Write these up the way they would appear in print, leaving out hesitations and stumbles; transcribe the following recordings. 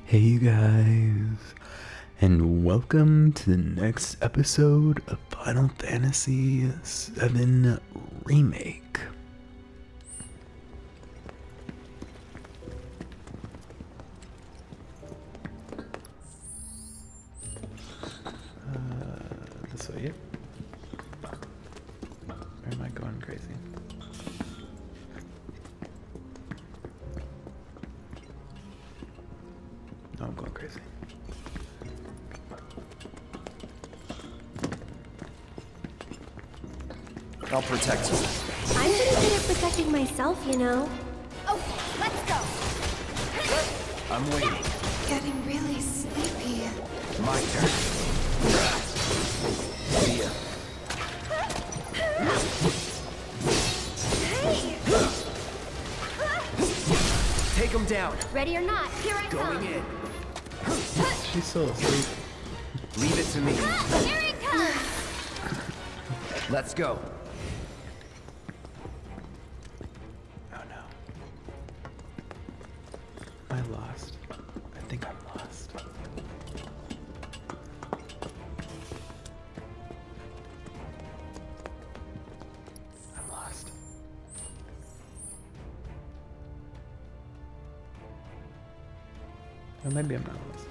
Hey you guys, and welcome to the next episode of Final Fantasy VII Remake. This way, yep. Or am I going crazy? No, I'm going crazy. I'll protect you. I'm pretty good at protecting myself, you know. Okay, let's go. I'm waiting. Getting really sleepy. My turn. See ya. Hey! Take him down. Ready or not, here I Going come. in. She's still asleep. Leave it to me. Here it comes. Let's go. Oh no. Am I lost? I think I'm lost. I'm lost. Or maybe I'm not lost.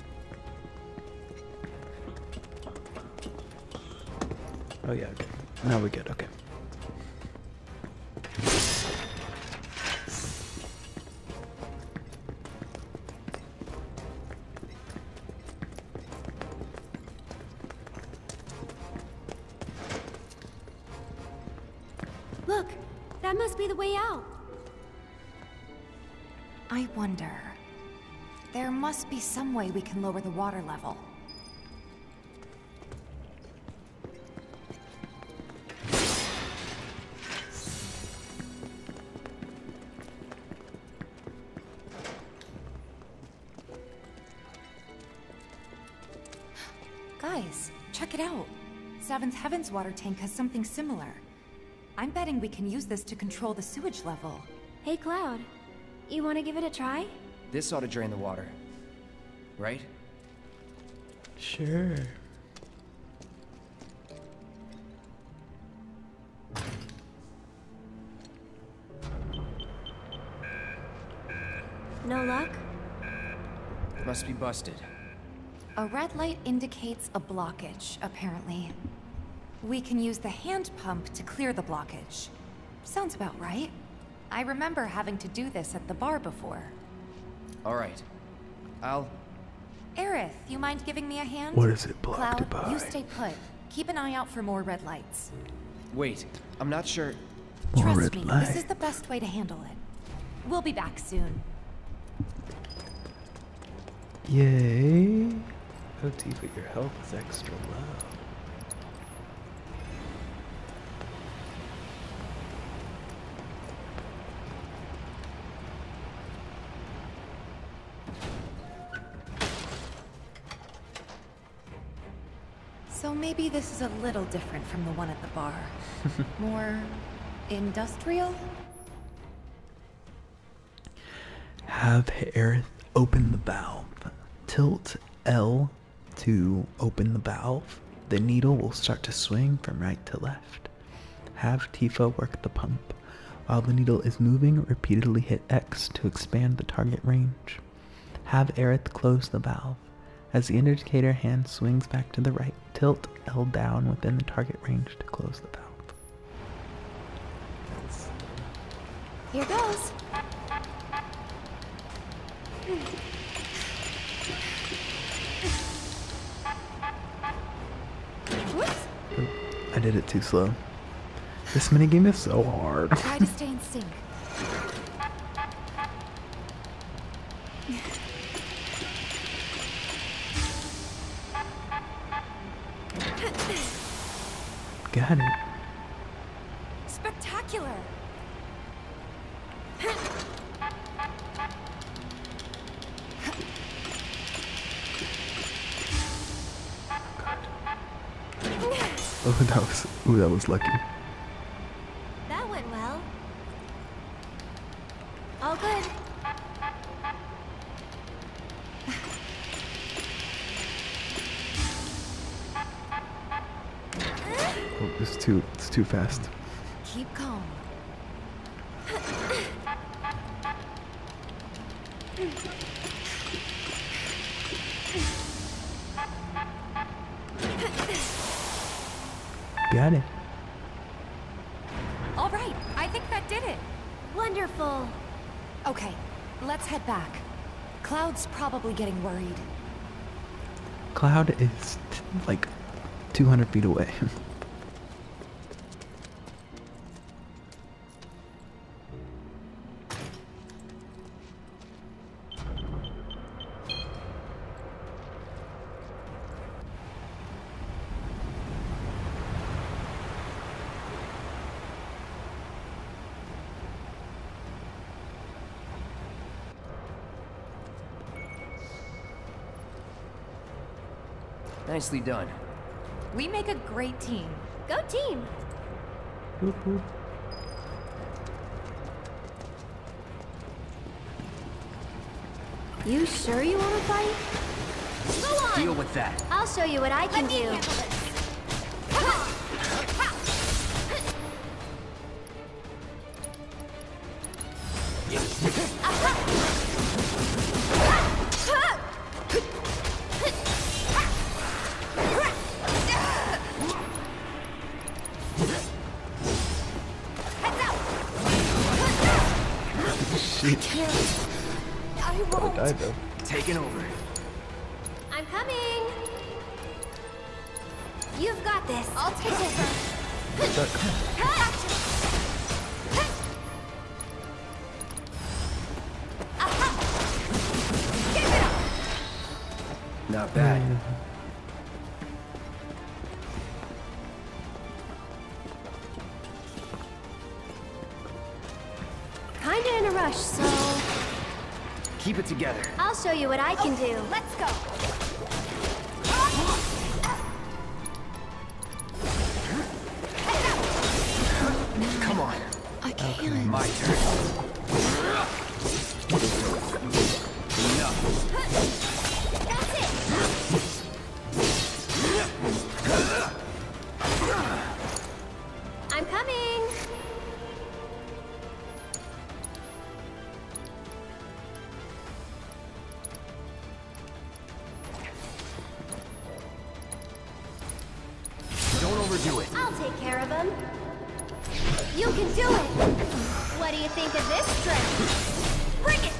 Oh yeah, okay. Now we're good, okay. Look, that must be the way out. I wonder. There must be some way we can lower the water level. Guys, check it out. Seventh Heaven's water tank has something similar. I'm betting we can use this to control the sewage level. Hey, Cloud. You want to give it a try? This ought to drain the water. Right? Sure. No luck? Must be busted. A red light indicates a blockage, apparently. We can use the hand pump to clear the blockage. Sounds about right. I remember having to do this at the bar before. All right. I'll... Aerith, you mind giving me a hand? What is it blocked Cloud, by? you stay put. Keep an eye out for more red lights. Wait. I'm not sure. More Trust red me, light. this is the best way to handle it. We'll be back soon. Yay. OT, but your health is extra low. So maybe this is a little different from the one at the bar. More industrial? Have Aerith open the valve. Tilt L to open the valve. The needle will start to swing from right to left. Have Tifa work the pump. While the needle is moving, repeatedly hit X to expand the target range. Have Aerith close the valve. As the indicator hand swings back to the right, tilt L down within the target range to close the valve. Here goes. Whoops. Oop, I did it too slow. This minigame is so hard. Try to stay in sync. Got it. Spectacular! Oh, that was lucky. That went well. All good. It's too fast. Keep calm. Got it. All right, I think that did it. Wonderful. Okay, let's head back. Cloud's probably getting worried. Cloud is like 200 feet away. Nicely done. We make a great team. Go team. Boop, boop. You sure you want to fight? Go on. Deal with that. I'll show you what I can do. Come on. Shit. I won't. Died though. Taking over. I'm coming. You've got this. I'll take over. Not bad. Kinda in a rush, so Keep it together. I'll show you what I can do. Let's go. Come on. I can't. My turn. Enough. That's it. I'm coming. Don't overdo it. I'll take care of him. You can do it. What do you think of this trick? Bring it.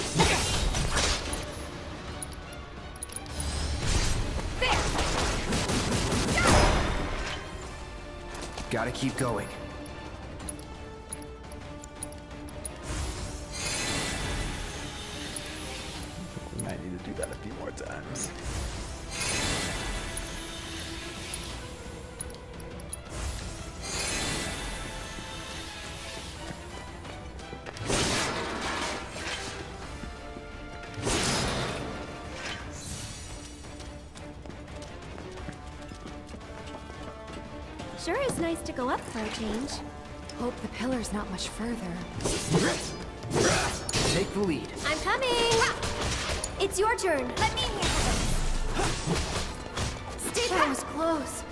Gotta keep going. We might need to do that a few more times. Sure is nice to go up for a change. Hope the pillar's not much further. Take the lead. I'm coming. It's your turn. Let me handle this. Stay That back. was close.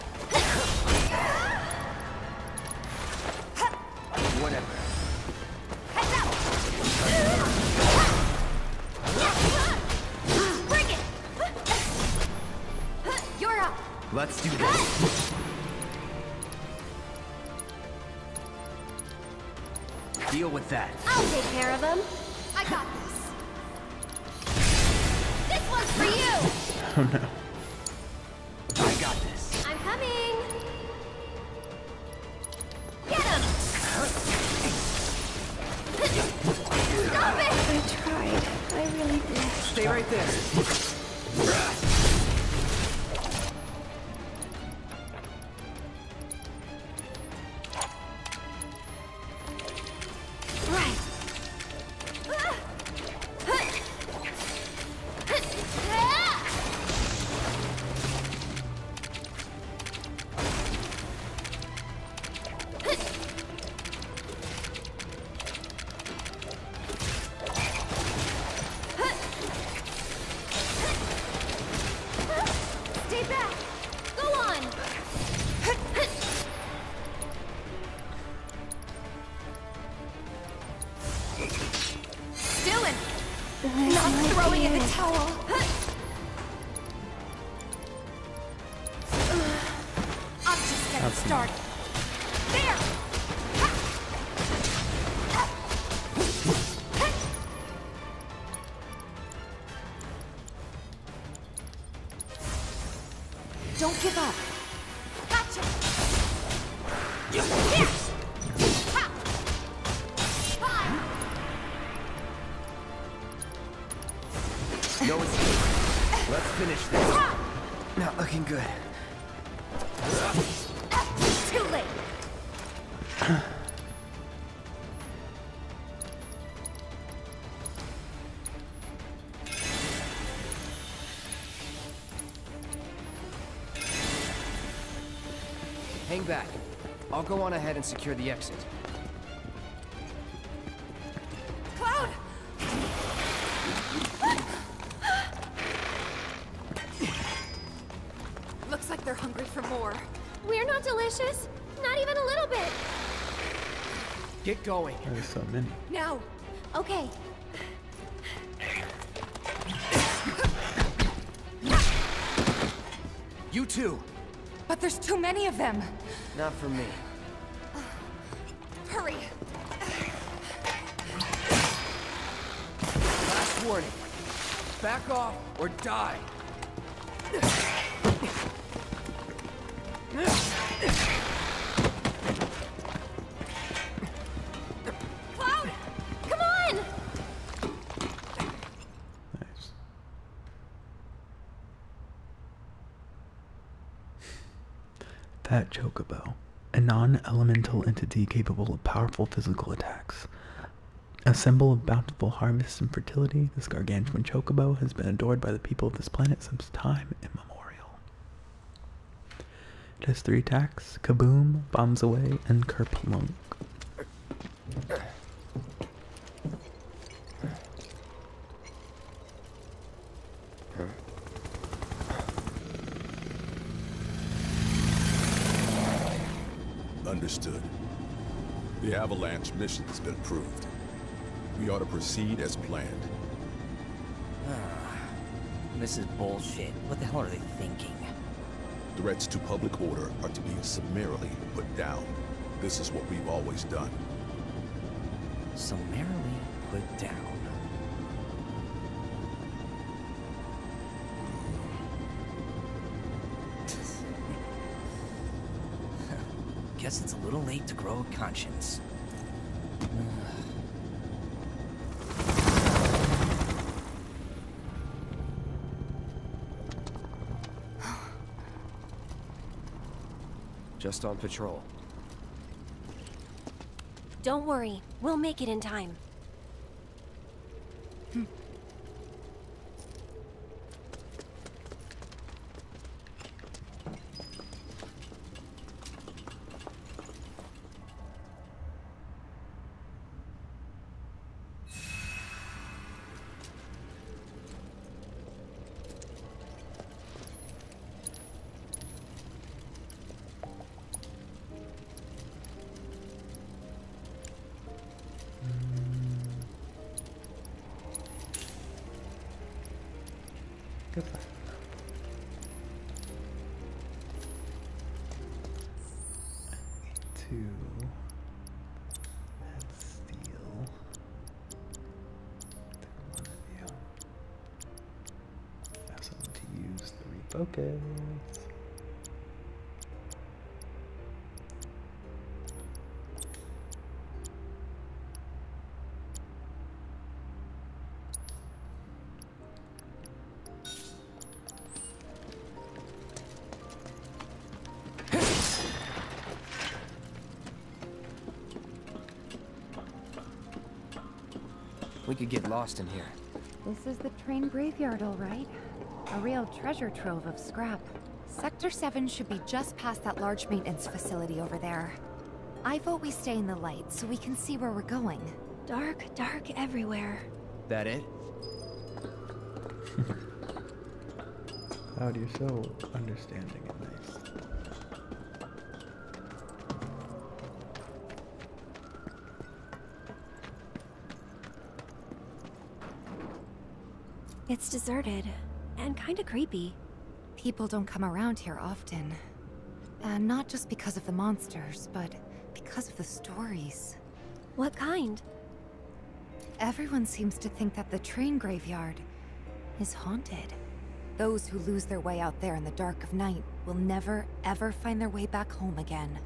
Whatever. Bring it. You're up. Let's do this. Deal with that. I'll take care of him. I got this. This one's for you. Oh no. I got this. I'm coming. Get him. Stop it. I tried. I really did. Stay right there. Right. Not throwing in the towel. I'm just getting started. There! Don't give up. Gotcha! Here! Ha! No escape. Let's finish this. Not looking good. Too late. Hang back. I'll go on ahead and secure the exit. Cloud! Looks like they're hungry for more. We're not delicious. Not even a little bit. Get going. There's so many. Now! Okay. You too. But there's too many of them. Not for me. Hurry! Last warning. Back off or die. Cloud! Come on! Nice. That Chocobo, a non-elemental entity capable of powerful physical attacks. A symbol of bountiful harvests and fertility, this gargantuan chocobo has been adored by the people of this planet since time immemorial. It has 3 attacks: Kaboom, Bombs Away, and Kerplunk. Understood. The Avalanche mission has been approved. We ought to proceed as planned. This is bullshit. What the hell are they thinking? Threats to public order are to be summarily put down. This is what we've always done. Summarily put down. Guess it's a little late to grow a conscience. Just on patrol. Don't worry. We'll make it in time. Goodbye. Two. Let's steal. One of you. Ask someone to use the refocus. We could get lost in here. This is the train graveyard, all right. A real treasure trove of scrap. Sector 7 should be just past that large maintenance facility over there. I vote we stay in the light so we can see where we're going. Dark, dark everywhere. That it? Cloud, you're so understanding and nice. It's deserted and kind of creepy. People don't come around here often. And not just because of the monsters, but because of the stories. What kind? Everyone seems to think that the train graveyard is haunted. Those who lose their way out there in the dark of night will never, ever find their way back home again.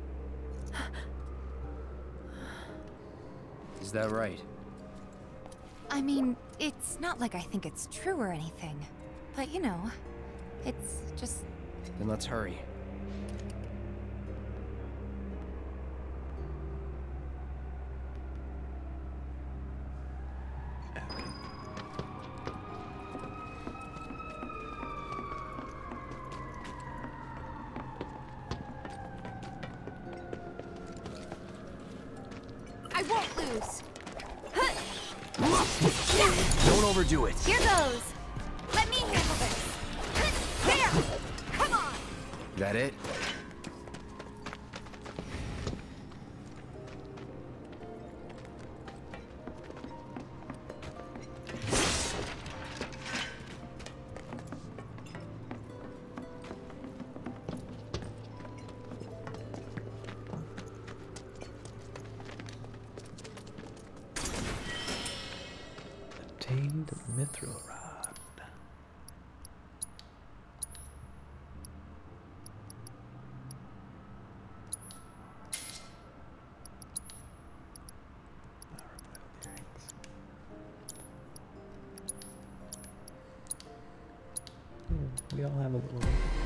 Is that right? I mean, it's not like I think it's true or anything. But you know, it's just... Then let's hurry. I won't lose. Don't overdo it. Here goes. Let me handle this. There! Come on! That it? Obtained mithril rod. We all have a little.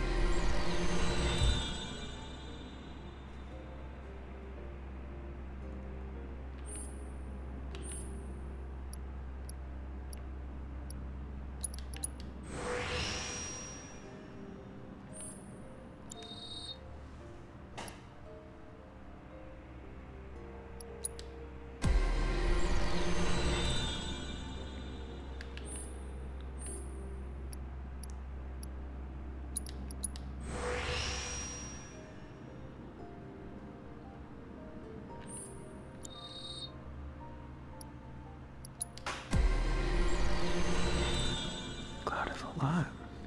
God, it's a lot.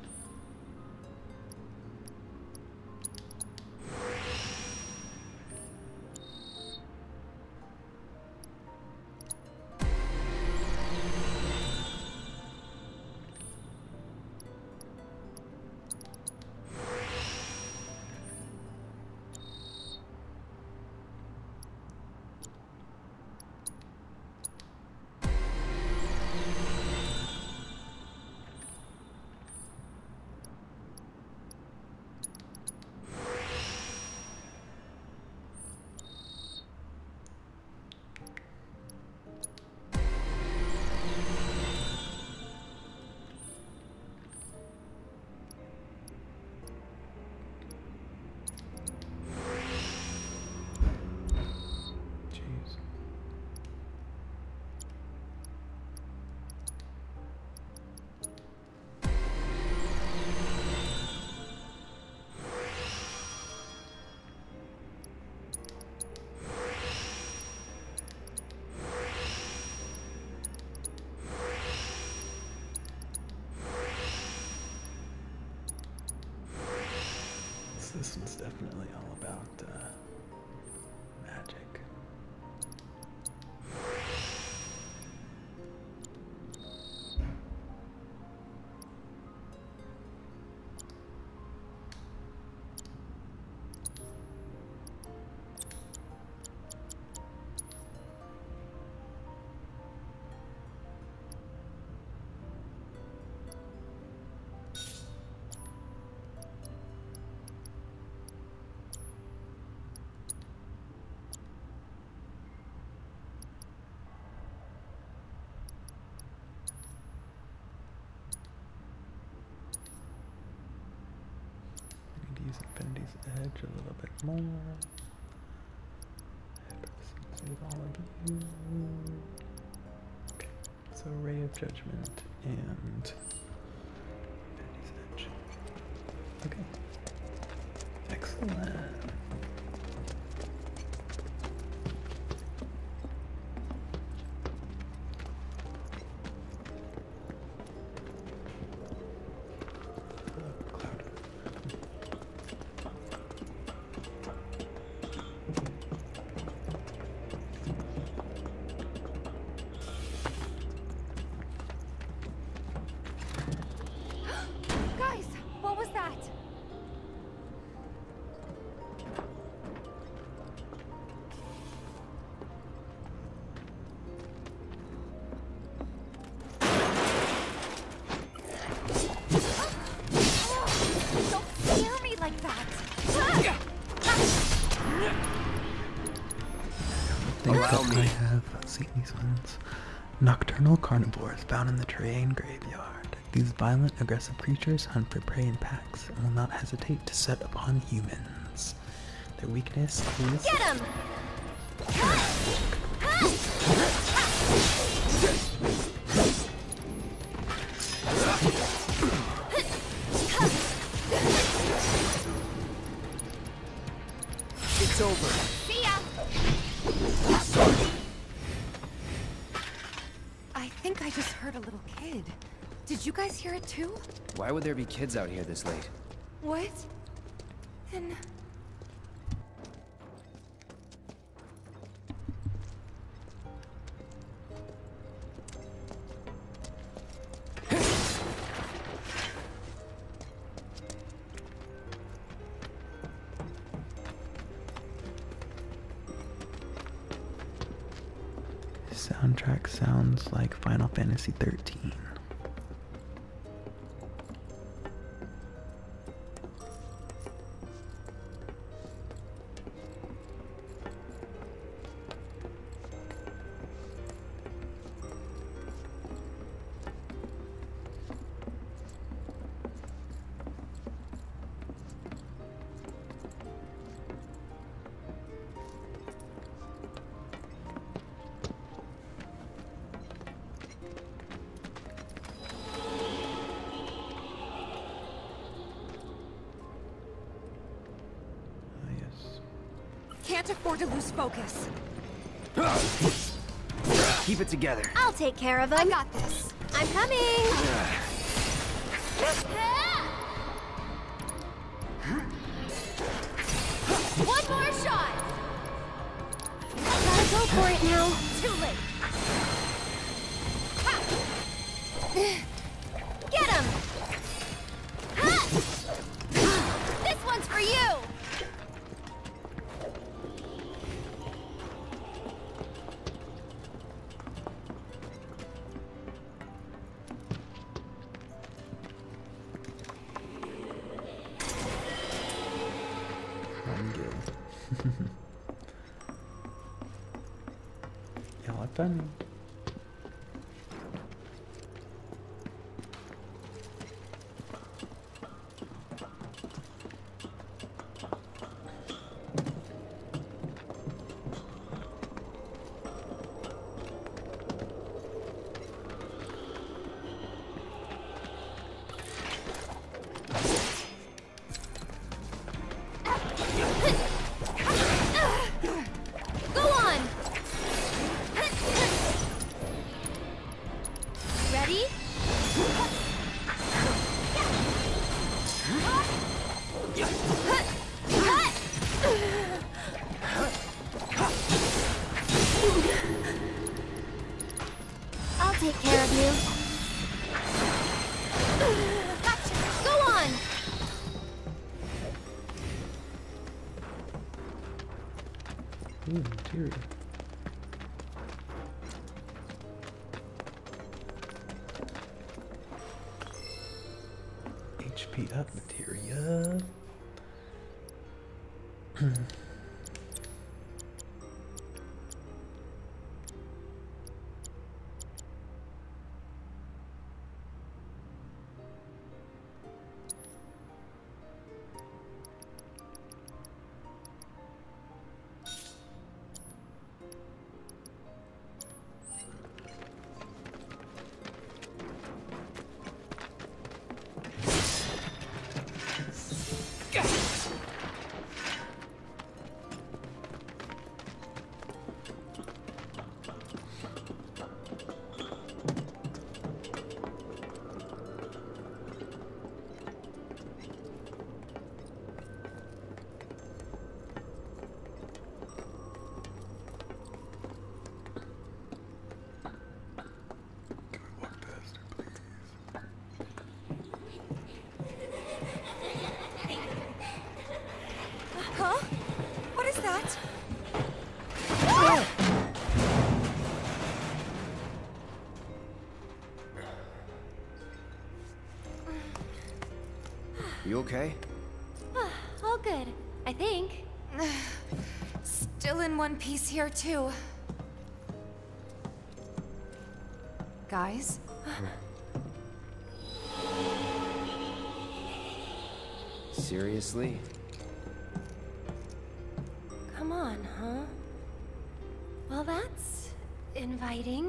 Jeez. This one's definitely all about magic. I need to use Infinity's Edge a little bit more. Save all of you. Okay, so Ray of Judgment and Infinity's Edge. Okay. Excellent. seen these ones. Nocturnal carnivores found in the Terrain graveyard. These violent, aggressive creatures hunt for prey in packs and will not hesitate to set upon humans. Their weakness is... Get him! It's over. See ya! I think I just heard a little kid. Did you guys hear it too? Why would there be kids out here this late? What? Then... Soundtrack sounds like Final Fantasy 13. Can't afford to lose focus. Keep it together. I'll take care of him. I got this. I'm coming! One more shot! Gotta go for it now. Too late. Get him! This one's for you! Y'all are funny. Go on! Ready? I'll take care of you. Go on! Ooh, material. HP up materia. Huh? What is that? You okay? All good, I think. Still in one piece here, too. Guys? Seriously? Come on, huh? Well, that's inviting.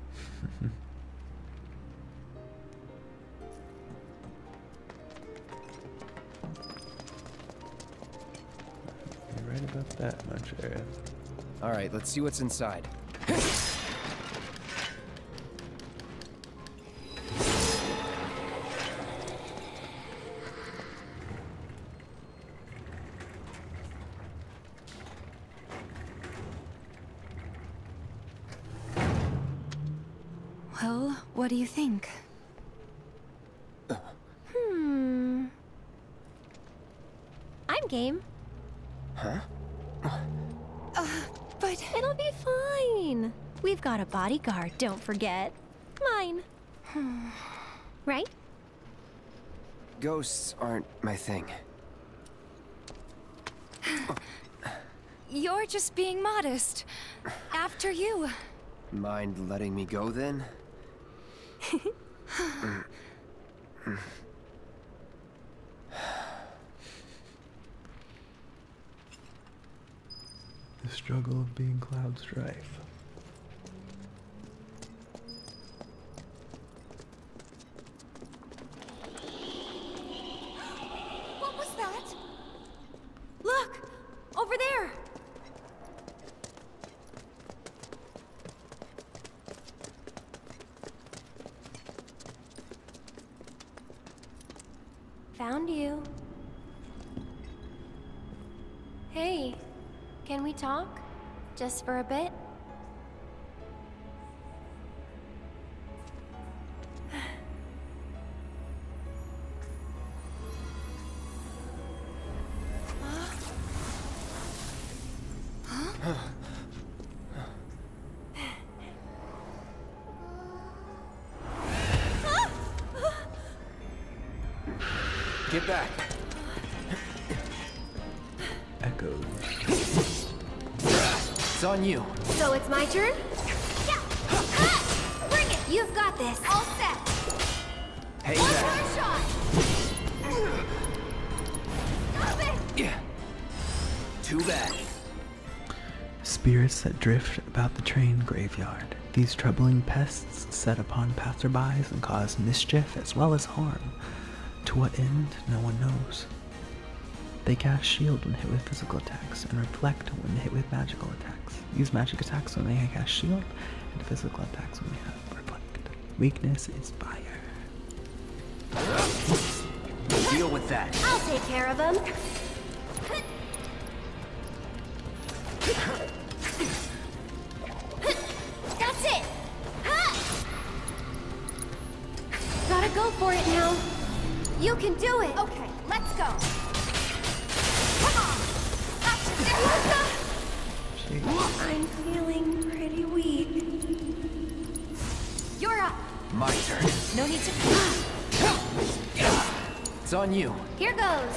You're right about that much, Aerith. Alright, let's see what's inside. Well, what do you think? I'm game. Huh? But It'll be fine. We've got a bodyguard, don't forget. Mine. Right? Ghosts aren't my thing. you're just being modest. After you. Mind letting me go then? The struggle of being Cloud Strife. What was that? Look! Over there! Found you. Hey, can we talk? Just for a bit? Get back! Echoes. It's on you. So it's my turn? Yeah! Bring it! You've got this. All set. Hey One there. more shot! Stop it! Yeah. Too bad. Spirits that drift about the train graveyard. These troubling pests set upon passerbys and cause mischief as well as harm. To what end, no one knows. They cast shield when hit with physical attacks, and reflect when hit with magical attacks. Use magic attacks when they cast shield, and physical attacks when they have reflect. Weakness is fire. Deal with that. I'll take care of him. That's it! Gotta go for it now. You can do it! Okay, let's go. Come on! I'm feeling pretty weak. You're up. My turn. No need to. It's on you. Here goes.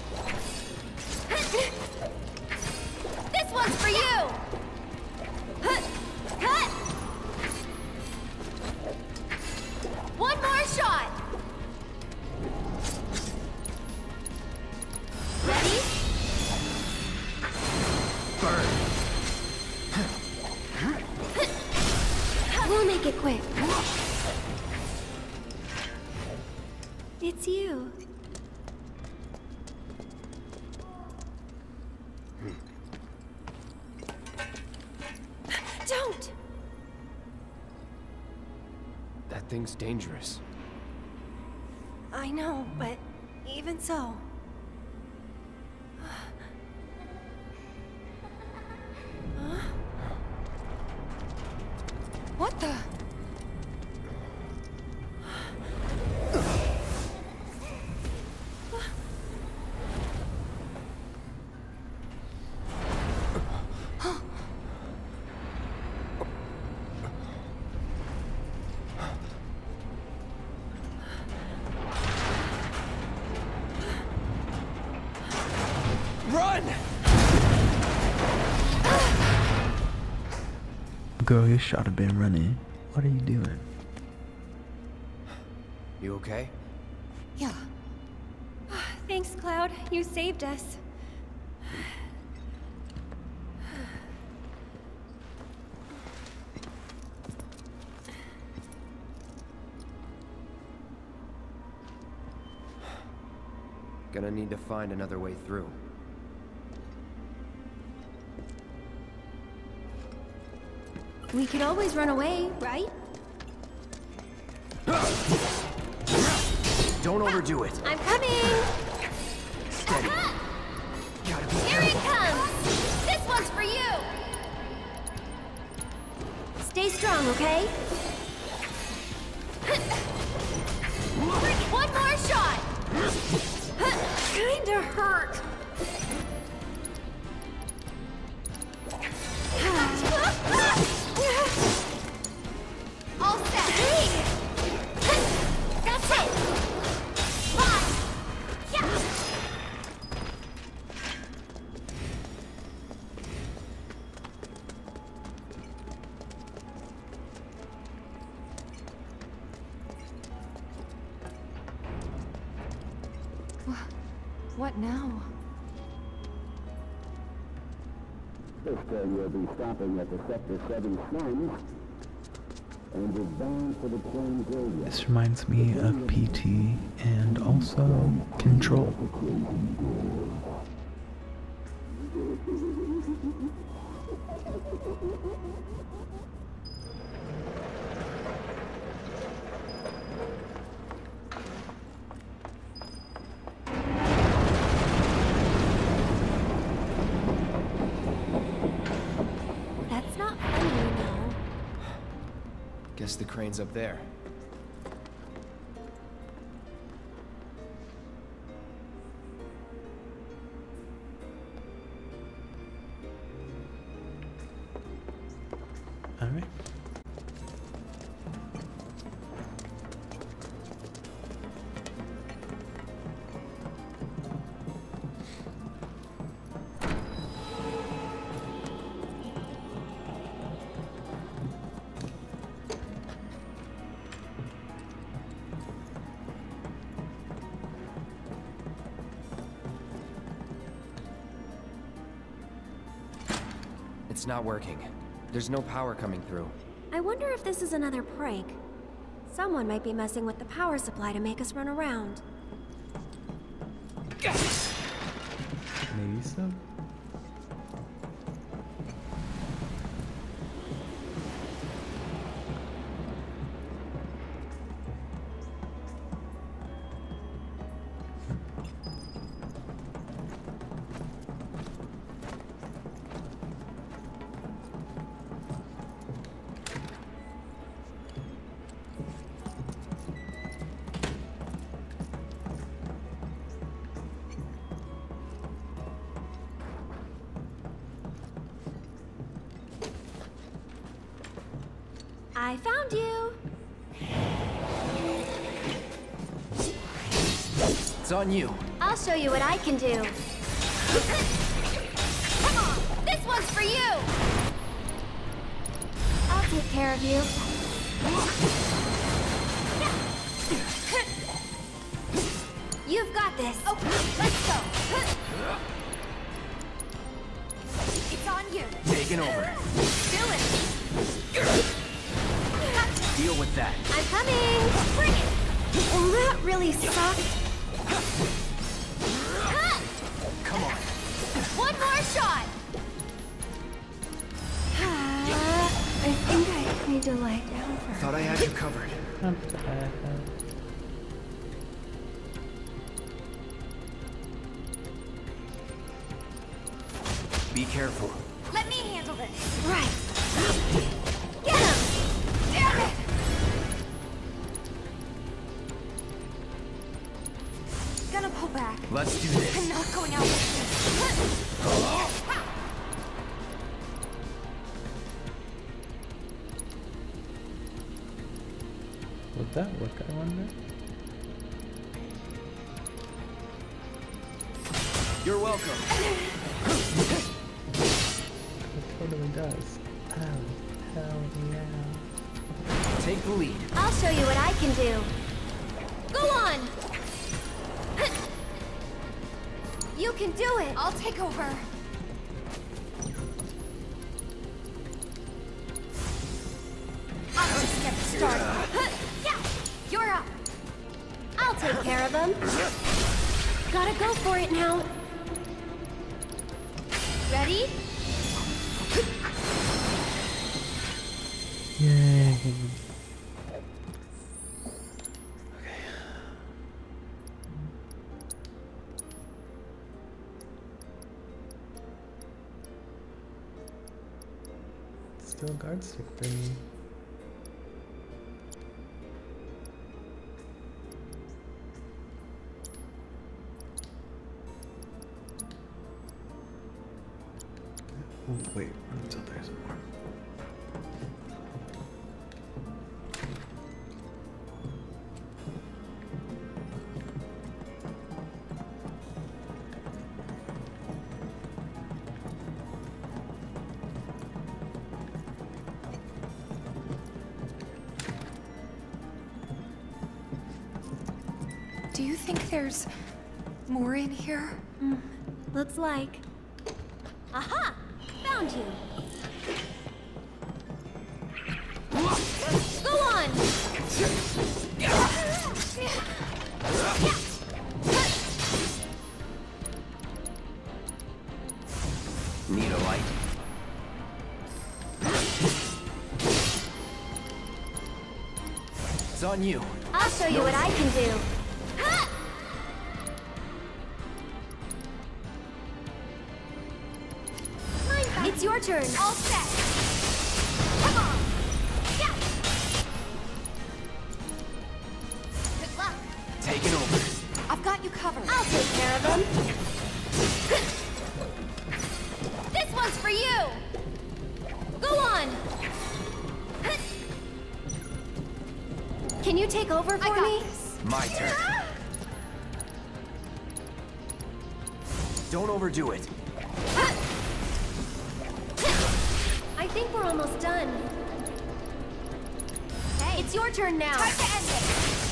This one's for you! One more shot! Ready? Burn. We'll make it quick. It's you. Don't! That thing's dangerous. I know, but even so. Huh? What the? Run! Girl, you should have been running. What are you doing? You okay? Yeah. Thanks, Cloud. You saved us. Gonna need to find another way through. We could always run away, right? Don't overdo it. I'm coming! Steady. Gotta be Here it careful. comes! This one's for you! Stay strong, okay? One more shot! Kinda hurt. All set. That's it. Yeah. What now? This train will be stopping at the Sector 7 slums and is bound for the train graveyard. This reminds me of PT and also Control. That's not funny, you know. Guess the crane's up there. All right. It's not working. There's no power coming through. I wonder if this is another prank. Someone might be messing with the power supply to make us run around. Maybe so. I found you! It's on you. I'll show you what I can do. Come on! This one's for you! I'll take care of you. You've got this. Okay, let's go. It's on you. Taking over. Do it. Deal with that. I'm coming! Bring it. Well, that really sucked. Come on. One more shot. I think I need to lie down for Thought I had you covered. Be careful. Let me handle this. Right. Get him. Damn it. Gonna pull back. Let's do this. I'm not going out with this. Would that work, I wonder? You're welcome. It totally does. Oh, hell yeah. Take the lead. I'll show you what I can do. Go on! You can do it! I'll take over. I'll just get started. You're up. I'll take care of them. Gotta go for it now. Ready? Yay. Still guard stick for me. Oh, wait, until there's more. Do you think there's more in here? Looks like. Aha! Found you. Go on! Need a light? It's on you. I'll show you what I can do. It's your turn. All set. Come on. Yeah. Good luck. Taking over. I've got you covered. I'll take care of them. This one's for you. Go on. Can you take over for me? My turn. Don't overdo it. I think we're almost done. Hey, it's your turn now. Time to end it.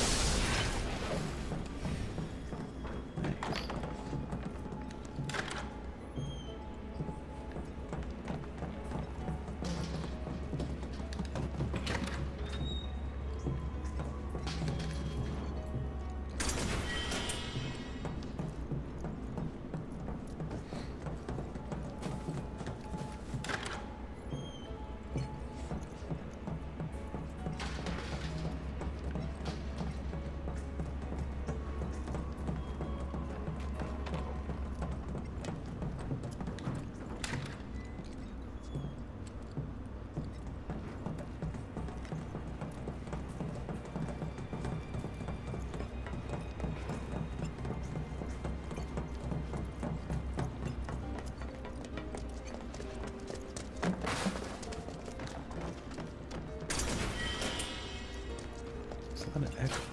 It's not an echo.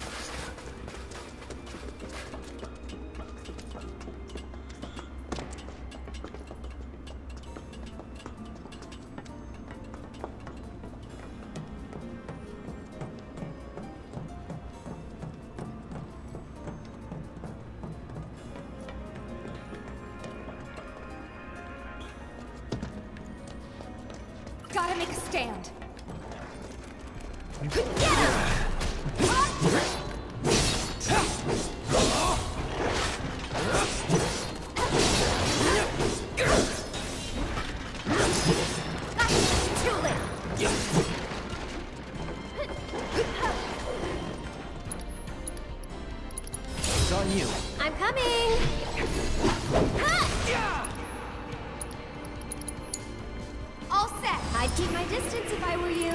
Gotta make a stand. It's on you. I'm coming. All set. I'd keep my distance if I were you.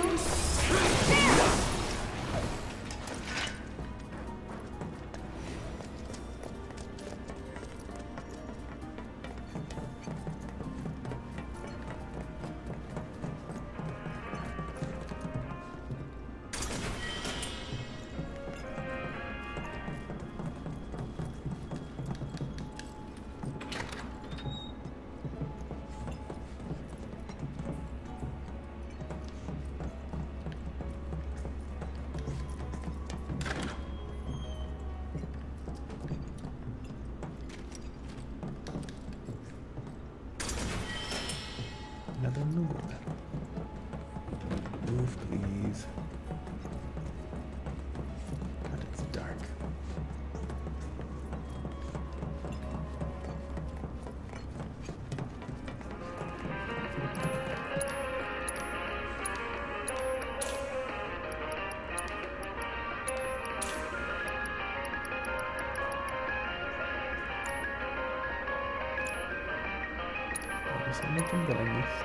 Was there anything that I missed?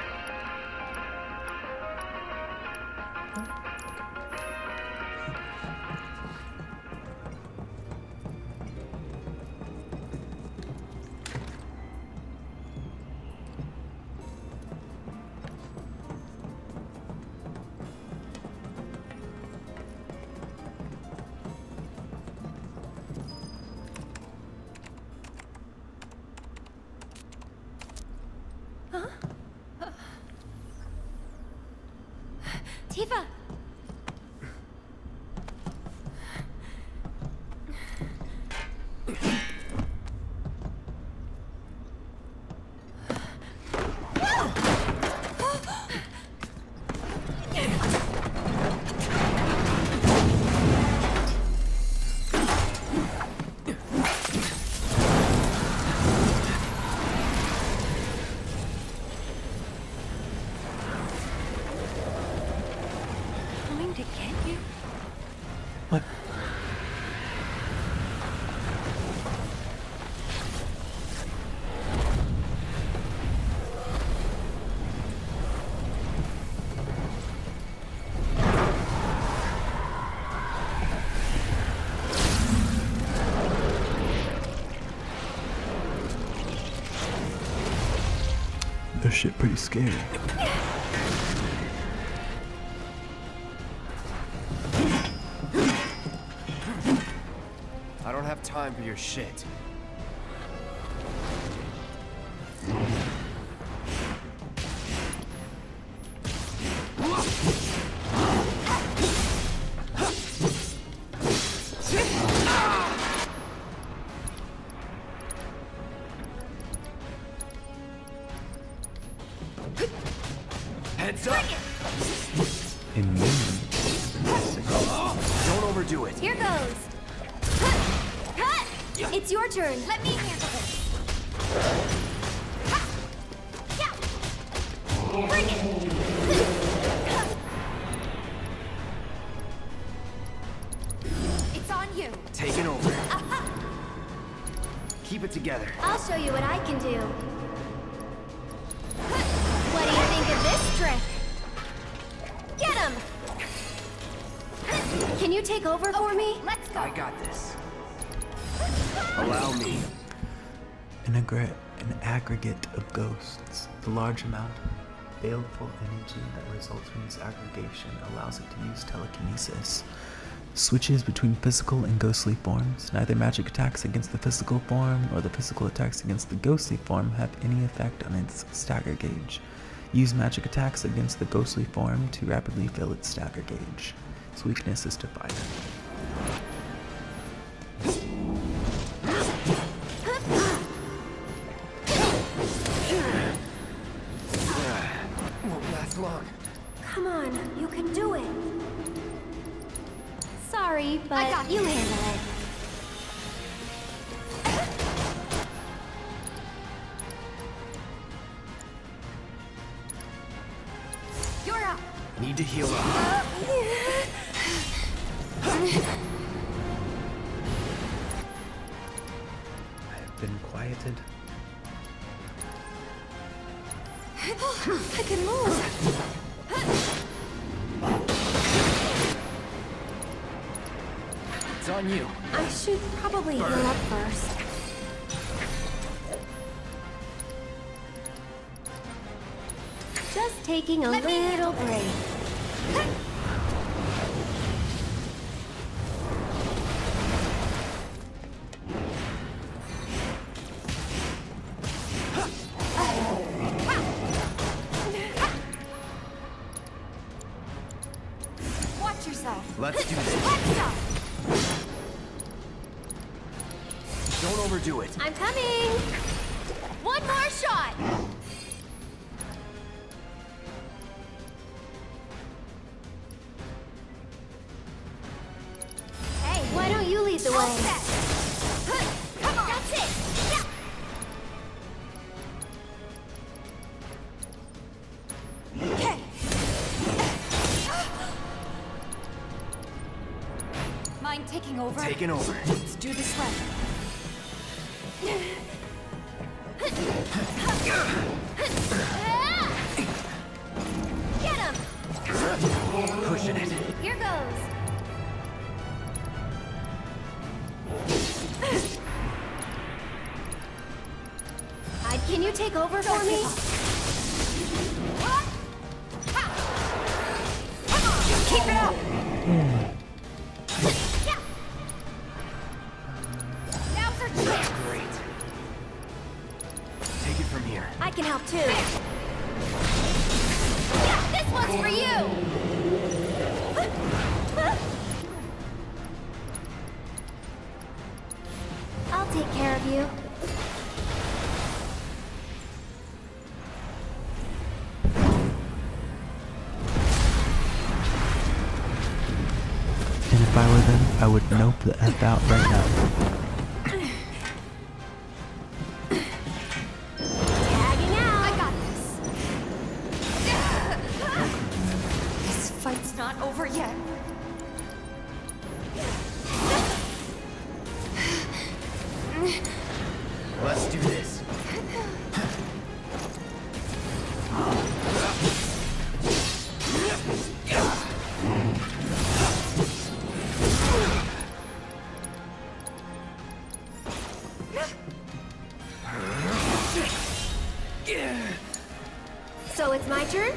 Tifa! Coming to get you? What? This shit pretty scary. I don't have time for your shit. Heads up! Immune. Don't overdo it. Here goes! Cut! It's your turn. Let me handle this. Yeah. Bring it! It's on you. Taking over. Keep it together. I'll show you what I can do. What do you think of this trick? Get him! Can you take over for me? Let's go. I got this. Allow me. An aggregate of ghosts. The large amount of baleful energy that results from this aggregation allows it to use telekinesis. Switches between physical and ghostly forms. Neither magic attacks against the physical form or the physical attacks against the ghostly form have any effect on its stagger gauge. Use magic attacks against the ghostly form to rapidly fill its stagger gauge. Its weakness is to fire. Won't last long. Come on, you can do it. Sorry, but you handle it. You're up. Need to heal up. I have been quieted. I can move. It's on you. I should probably heal up first. Just taking a little break. Watch yourself. Let's do this. Let's go. Don't overdo it. I'm coming! One more shot! Hey, why don't you lead the way? Come on. That's it! Yeah. Okay. Mind taking over? Taking over. Let's do this right. Get him! Pushing it. Here goes. Can you take over for me? Keep it up! Now's our chance! Great. Take it from here. I can help too. This one's for you! I'll take care of you. And if I were them, I would nope the F out right now. Tagging out! I got this. This fight's not over yet. Let's do this. So it's my turn?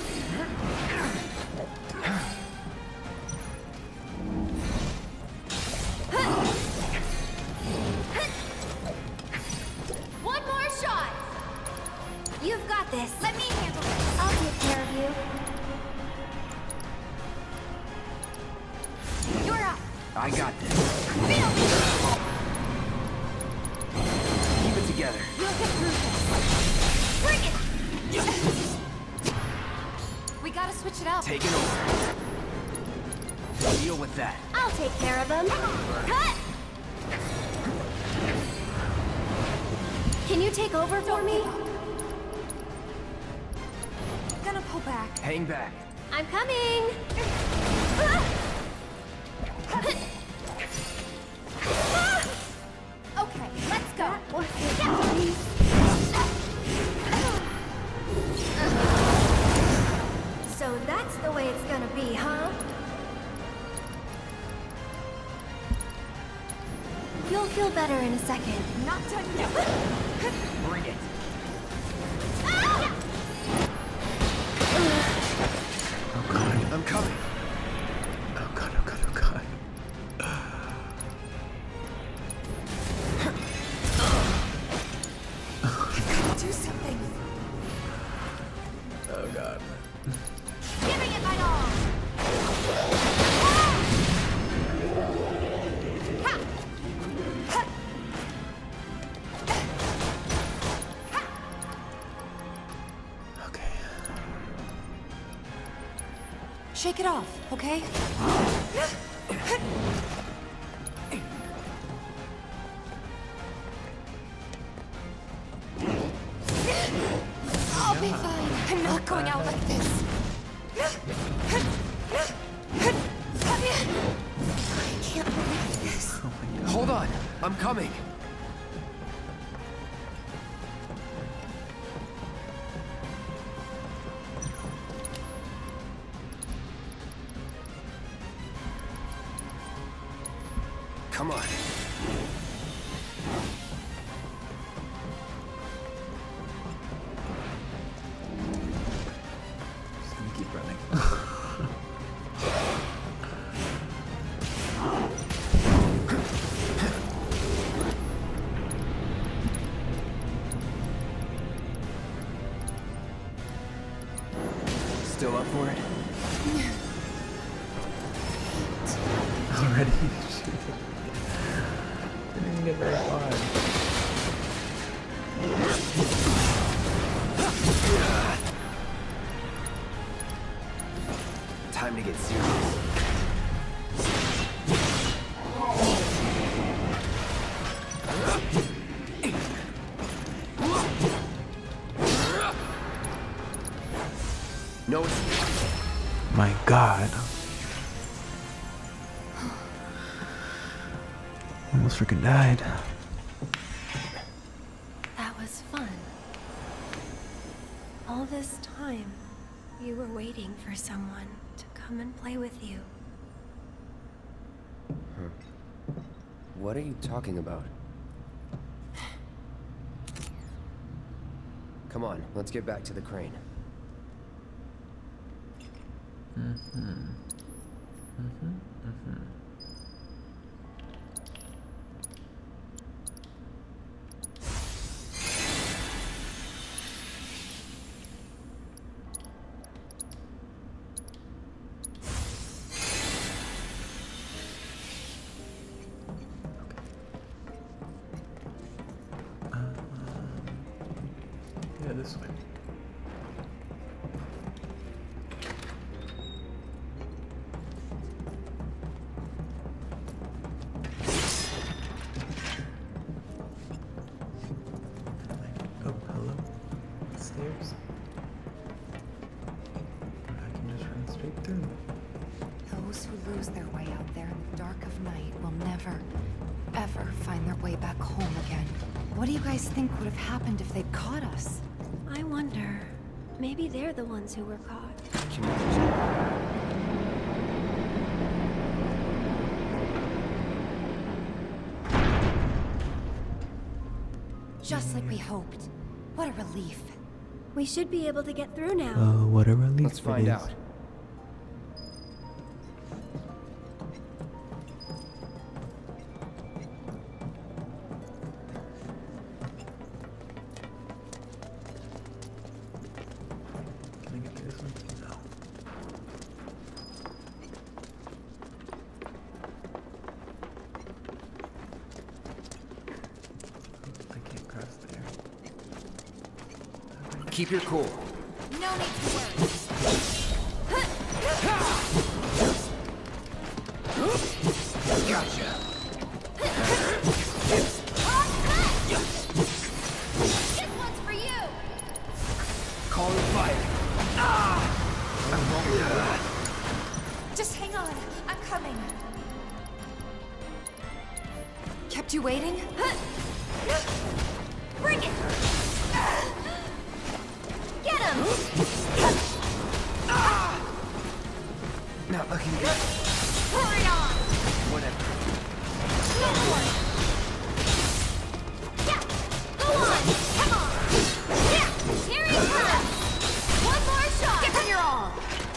One more shot! You've got this. Let me handle this. I'll take care of you. You're up. I got this. Feel me! Keep it together. You'll get through this. Bring it! We gotta switch it up. Take it over. Deal with that. I'll take care of them. Cut! Can you take over for me? Gonna pull back. Hang back. I'm coming! Okay, let's go. So that's the way it's gonna be, huh? You'll feel better in a second. Not done yet. Bring it. Oh god. I'm coming. Oh god, oh god, oh god. Do something. Oh god. Giving it my all! Okay. Shake it off, okay? I'll be fine. I'm not going out like this. I can't believe this. Hold on. I'm coming. Come on. Just gonna keep running. Still up for it? Already? Didn't even get very far. Time to get serious. No escape. My god. Almost freaking died. That was fun. this time, you were waiting for someone to come and play with you. What are you talking about? Come on, let's get back to the crane. Yeah, this way. Oh, hello. Stairs. I can just run straight through. Those who lose their way out there in the dark of night will never, ever find their way back home again. What do you guys think would have happened if they'd caught us? I wonder, maybe they're the ones who were caught. Can you imagine? Just like we hoped. What a relief. We should be able to get through now. What a relief Let's find it is. out. Can I get through this one? No. I can't cross there. Keep your cool. No need to worry. Gotcha. This one's for you! Call and fire. I'm wrong with that. Just hang on. I'm coming. Kept you waiting? Bring it! Get him! Not looking good. Hurry on! Whatever. Go for it! Yeah! Go on! Come on! Yeah! Here he comes! One more shot! Give him your all!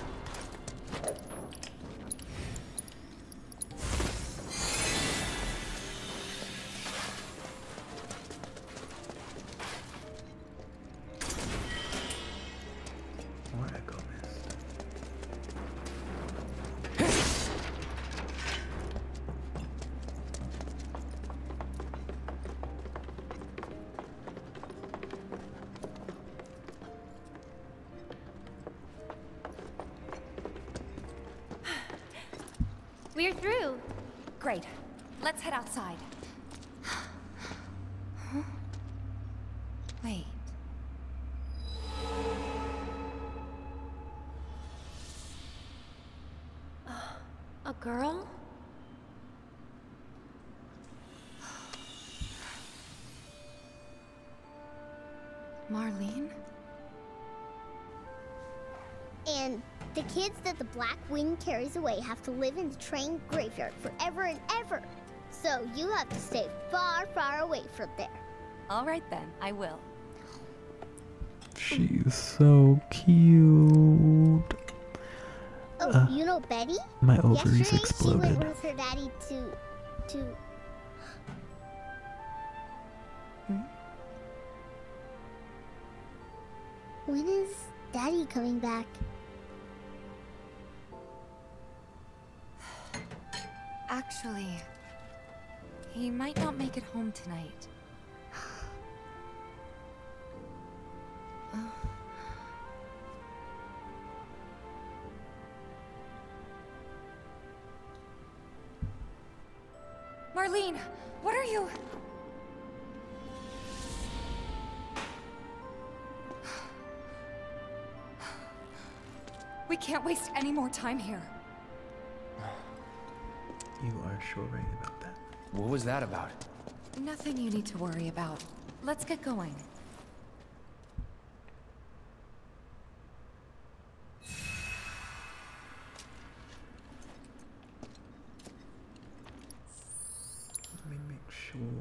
More echo mist. We're through. Great. Let's head outside. Wait. A girl? Marlene? And the kids that the Black Wing carries away have to live in the train graveyard forever and ever. So you have to stay far, far away from there. All right then, I will. She's so cute. Oh, you know Betty? My ovaries Yesterday, exploded. she went with her daddy to... When is Daddy coming back? Actually, he might not make it home tonight. Marlene, what are you? We can't waste any more time here. You are sure right about that? What was that about? Nothing you need to worry about. Let's get going.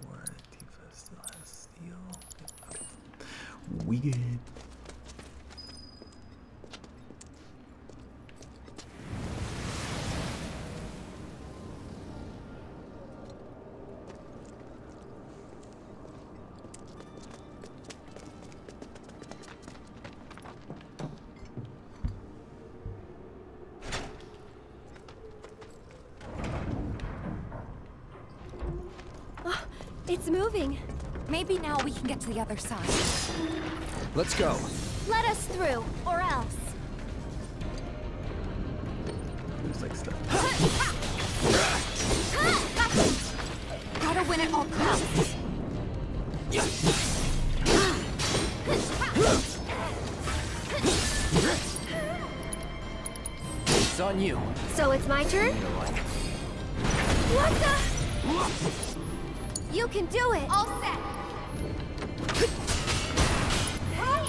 before Tifa still has steel. Okay. We good. It's moving. Maybe now we can get to the other side. Let's go. Let us through, or else. There's like stuff. Gotta win at all costs. It's on you. So it's my turn? What the? You can do it! All set. Hey!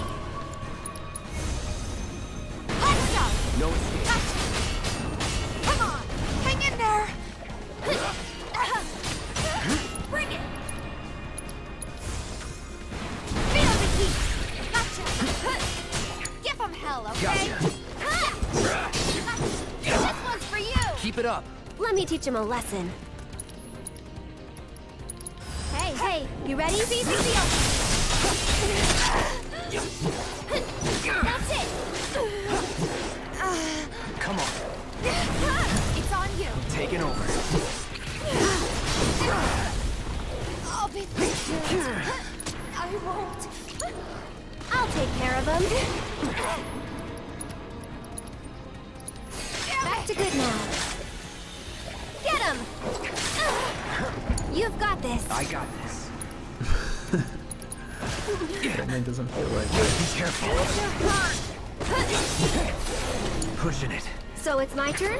Let's go. No escape. Gotcha. Come on, hang in there. Bring it. Feel the heat. Gotcha. Give them hell, okay? This one's for you. Keep it up. Let me teach him a lesson. Hey, you ready? See. That's it! Come on. It's on you. Taking over. I'll be patient. I won't. I'll take care of him. Back to good now. Get him! You've got this. I got this. Batman doesn't feel like it. Be careful. Pushing it. So it's my turn?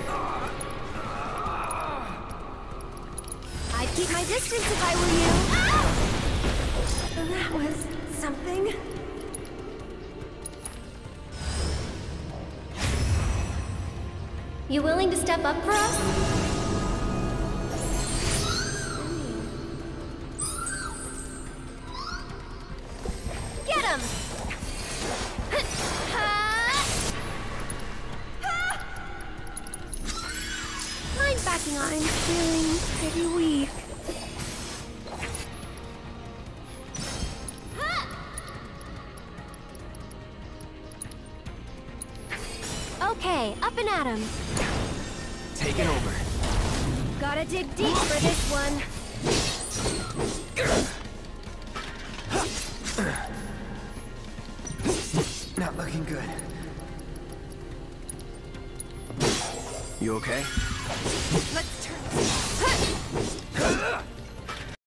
I'd keep my distance if I were you. That was something. You willing to step up for us? Get him! I'm backing on. I'm feeling pretty weak. Okay, up and at him. Taking over. Gotta dig deep for this one. Not looking good. You okay? Let's turn this.